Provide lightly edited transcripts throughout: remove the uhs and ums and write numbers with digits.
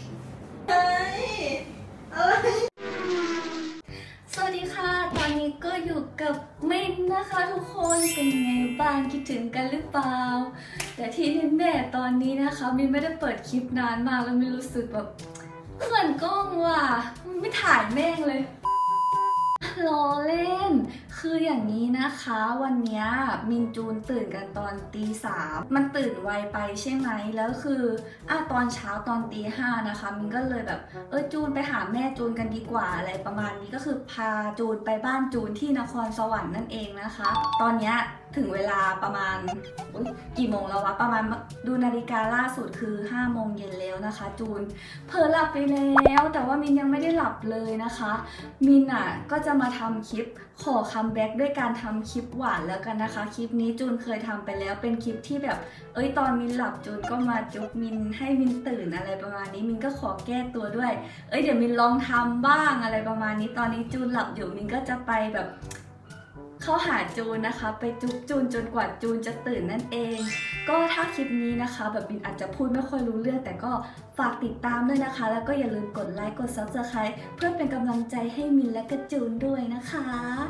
สวัสดีค่ะตอนนี้ก็อยู่กับมินนะคะทุกคนเป็นไงบ้างคิดถึงกันหรือเปล่าแต่ที่แน่ๆตอนนี้นะคะมินไม่ได้เปิดคลิปนานมากแล้วมินรู้สึกแบบเขินกล้องว่ะไม่ถ่ายแม่งเลยล้อเล่นคืออย่างนี้นะคะวันนี้มินจูนตื่นกันตอนตี 3มันตื่นไวไปใช่ไหมแล้วคือตอนเช้าตอนตี 5นะคะมินก็เลยแบบจูนไปหาแม่จูนกันดีกว่าอะไรประมาณนี้ก็คือพาจูนไปบ้านจูนที่นครสวรรค์นั่นเองนะคะตอนนี้ถึงเวลาประมาณกี่โมงแล้ววะประมาณดูนาฬิกาล่าสุดคือ5 โมงเย็นแล้วนะคะจูนเผลอหลับไปแล้วแต่ว่ามินยังไม่ได้หลับเลยนะคะมินก็จะมาทำคลิปขอคัมแบ็กด้วยการทำคลิปหวานแล้วกันนะคะคลิปนี้จูนเคยทำไปแล้วเป็นคลิปที่แบบตอนมินหลับจูนก็มาจุ๊บมินให้มินตื่นอะไรประมาณนี้มินก็ขอแก้ตัวด้วยเดี๋ยวมินลองทำบ้างอะไรประมาณนี้ตอนนี้จูนหลับอยู่มินก็จะไปแบบเข้าหาจูนนะคะไปจุ๊บจูนจนกว่าจูนจะตื่นนั่นเองก็ถ้าคลิปนี้นะคะแบบมินอาจจะพูดไม่ค่อยรู้เรื่องแต่ก็ฝากติดตามด้วยนะคะแล้วก็อย่าลืมกดไลค์กด Subscribe เพื่อเป็นกำลังใจให้มินและก็จูนด้วยนะคะ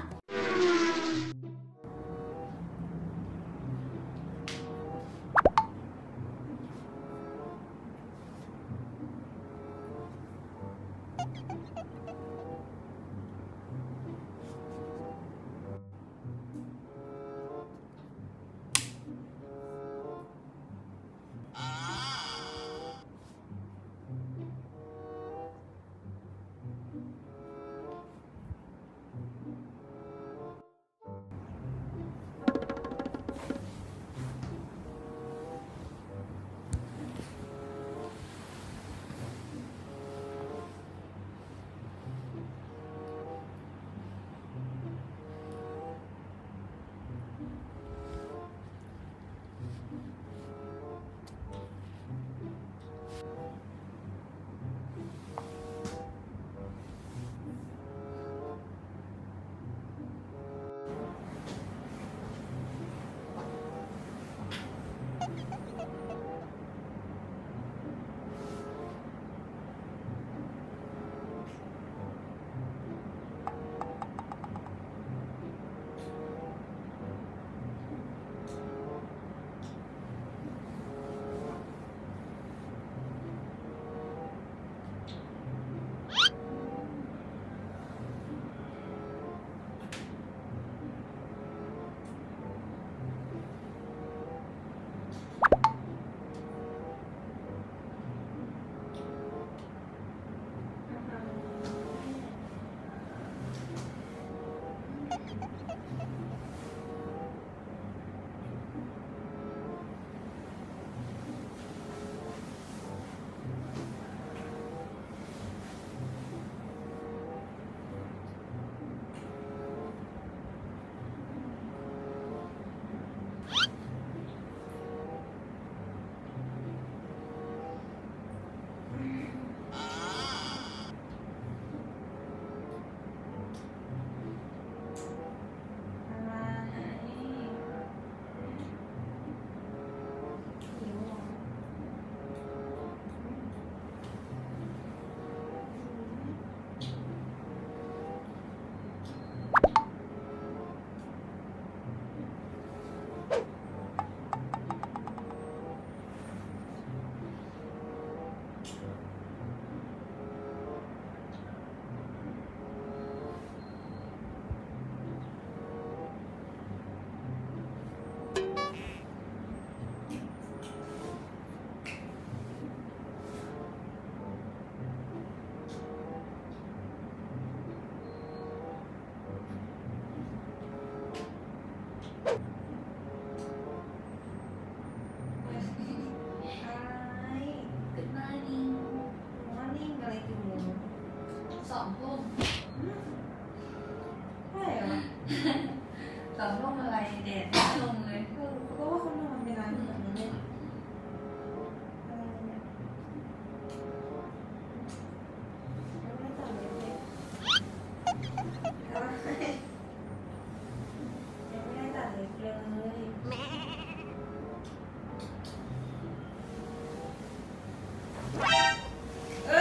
2 ทุ่มใช่เหรอ 2 ทุ่มอะไรแดดลงเลยเพราะว่าเขานอนเวลาแบบนี้เนี่ยไม่ตัดเล็บเลยยังไม่ได้ตัดเล็บเลยเ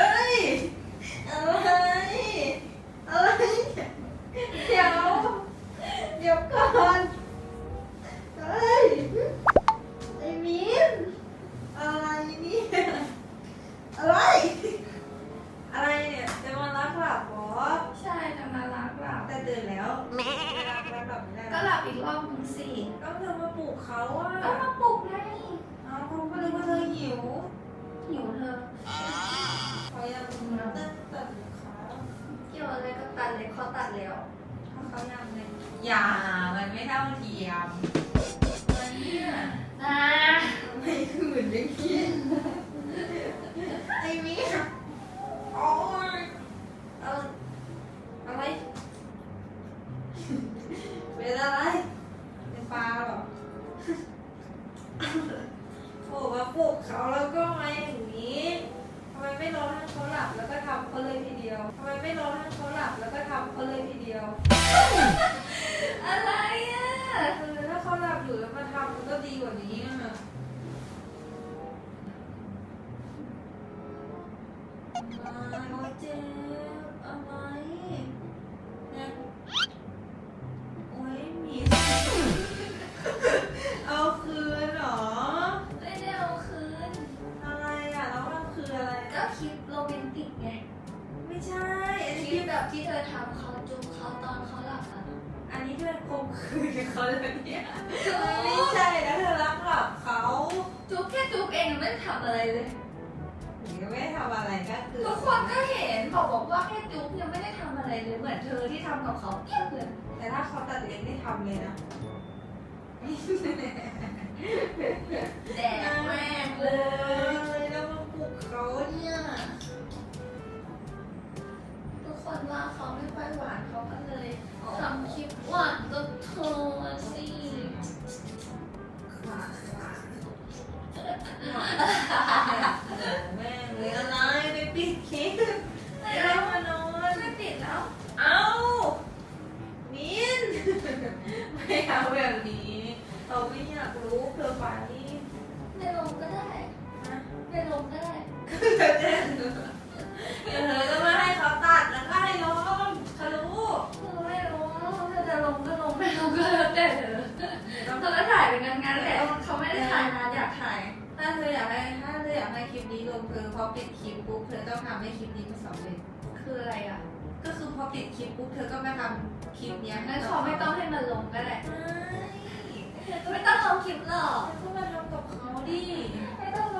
แล้วก็มาอย่างนี้ทำไมไม่รอให้เขาหลับแล้วก็ทำเขาเลยทีเดียวทำไมไม่รอให้เขาหลับแล้วก็ทำเขาเลยทีเดียวอะไรอ่ะถ้าเขาหลับอยู่แล้วมาทำมันก็ดีกว่านี้อ่ะโอ้ยเจ็บอะไรเนี่ยโอ้ยหมีเอาคืนเหรอไม่ได้เอาคืนอะไรอ่ะแล้วมันคืออะไรก็คลิปโรแมนติกไงไม่ใช่อันคนี้ลิปแบบที่เธอทำเขาจุ๊บเขาตอนเขาหลับอ่ะอันนี้เธอคมคืนเขาเลยเนี่ยไม่ใช่แล้วเธอรักหลับเขาจุ๊บแค่จุ๊บเองไม่ได้ทำอะไรเลยหรือไม่ทำอะไรก็คือทุกคนก็เห็นบอกว่าแค่จุ๊บยังไม่ได้ทำอะไรเลยเหมือนเธอที่ทำกับเขาเพี้ยเลยแต่ถ้าเขาตัดเล็บไม่ทำเลยนะแดกแม่งเลยแล้วมาปลุกเขาเนี่ยทุกคนว่าเขาไม่ค่อยหวานเขาก็เลยทำคลิปหวานกับเธอสิแม่งเลยอะไรไปปิดคลิปแล้วมานอนไม่ติดแล้วเอามินไม่เอาแบบนี้เราไม่อยากรู้เธอไปไม่ลงก็ได้นะไม่ลงก็ได้เธอจะเธอก็ไม่ให้เขาตัดแล้วก็ให้ลงเขารู้เธอไม่ลงถ้าจะลงก็ลงไม่ลงก็แล้วแต่เธอเธอก็ถ่ายเป็นงานๆแหละเขาไม่ได้ถ่ายนานอยากถ่ายถ้าเธออยากให้คลิปนี้ลงเธอพอปิดคลิปปุ๊บเธอต้องทำให้คลิปนี้มันสำเร็จคืออะไรอ่ะก็คือพอปิดคลิปปุ๊บเธอก็มาทำคลิปเนี้ยงั้นขอไม่ต้องให้มันลงก็ได้ไม่ไม่ต้องลงคลิปหรอกเธอก็มาทำกับเขาดิไม่ต้อง